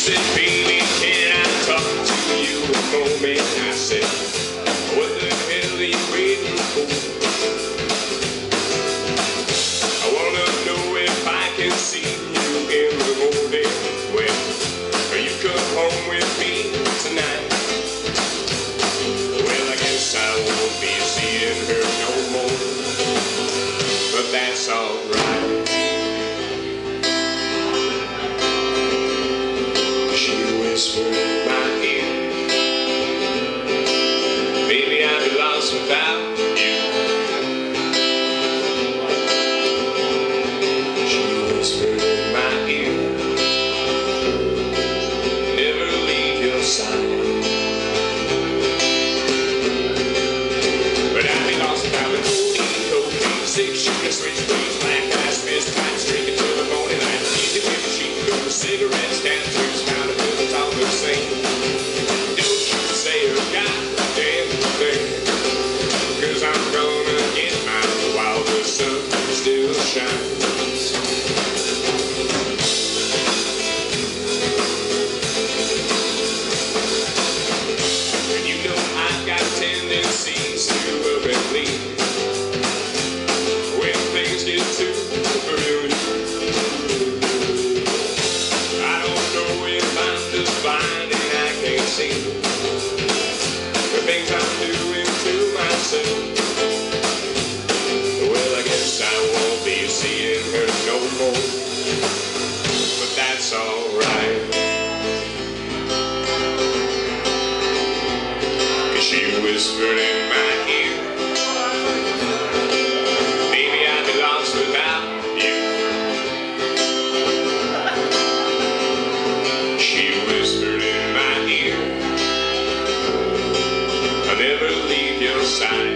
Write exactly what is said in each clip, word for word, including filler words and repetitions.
said, baby, can I talk to you a moment? I said, what the hell are you waiting for? I wanna know if I can see you in the morning. Well, you come home with me tonight. Well, I guess I won't be seeing her no more, but that's alright. She whispered in my ear, baby, I'd be lost without you. She whispered in my ear, never leave your side. But I'd be lost without the codeine, cocaine, six shooter, switchblades, black eyes, fist fights, drinking till the morning light. Easy with she can go, cigarettes, tattoos, powder pills, all the same. Don't you say a goddamn thing, 'cause I'm gonna get mine while the sun still shines. And you know I've got tendencies to up and leave when things get too familiar. I don't know if I'm just blind and I can't see the things I'm doing to myself. Well, I guess I won't be seeing her no more, but that's alright. 'Cause she whispered in my ear, baby, I'd be lost without you. She whispered in my ear, I'll never leave your side.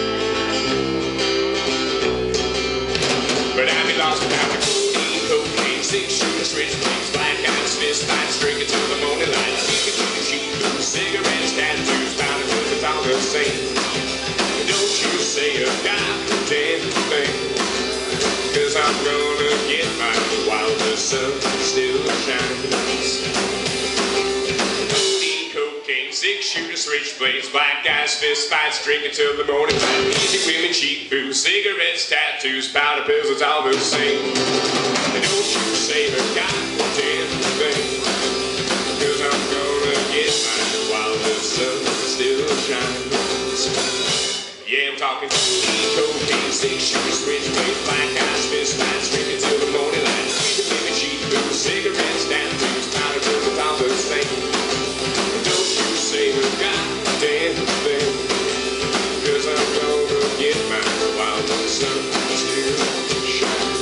But I'd be lost without the codeine, cocaine, six shooters, switchblades, black eyes, fist fights, drinking till the morning light. Keep it cheap, cigarettes, tattoos, powder pills, it's all the same. Don't you say a goddamn thing, 'cause I'm gonna get mine while the sun still shines. Codeine, cocaine, six shooters, switchblades, black guys, fist fights, drinking till the morning light. Easy women, cheap food, cigarettes, tattoos, powder pills, it's all the same. Don't you say a goddamn thing, 'cause I'm gonna get mine while the sun still shines. Yeah, I'm talking codeine, cocaine, six shooters, switchblades, black eyes, fist fights, drinking till the morning light. Easy women, cheap food, cigarettes, tattoos, powder pills, it's all the same. Don't you say a goddamn thing, 'cause I'm gonna get mine while the sun still shines.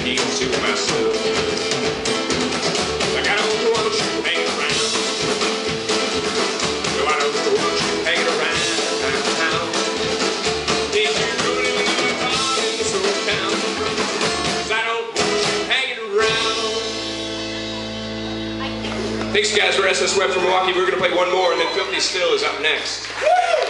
keep to myself. Like I don't want you hanging around. No, I don't want you hanging around. Did you really live in this old town? 'Cause I don't want you hanging around. Thanks, guys. We're S S Web from Milwaukee. We're going to play one more, and then Filthy Still is up next. Woo!